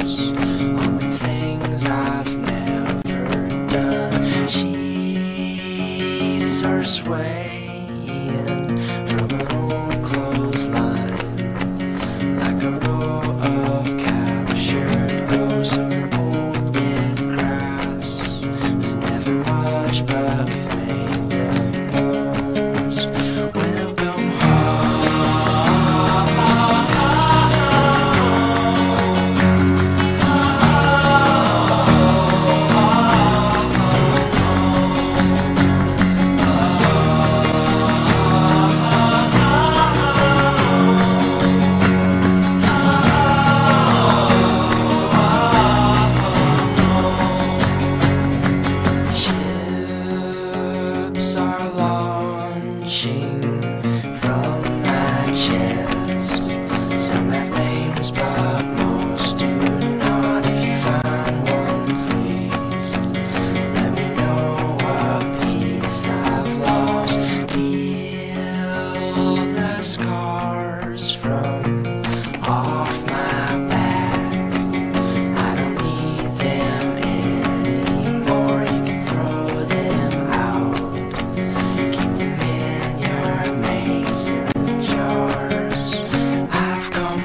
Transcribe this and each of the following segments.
on the things I've never done. Sheets are swaying from an old clothesline, like a row of captured ghosts or old dead grass. There's never much, but we've made the most. Welcome ships are launching from my chest. Some have names, but most do not. If you find one, please let me know what piece I've lost. Feel the scars from off my back. I don't need them anymore. You can throw them out. Keep them in your mason jars. I've come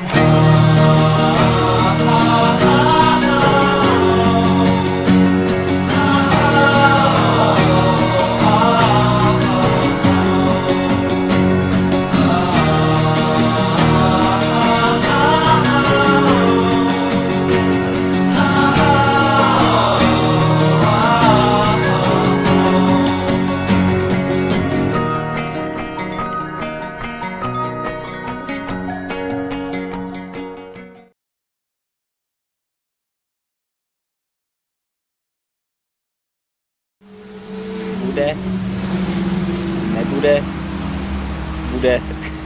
Bude. Nebude. Bude.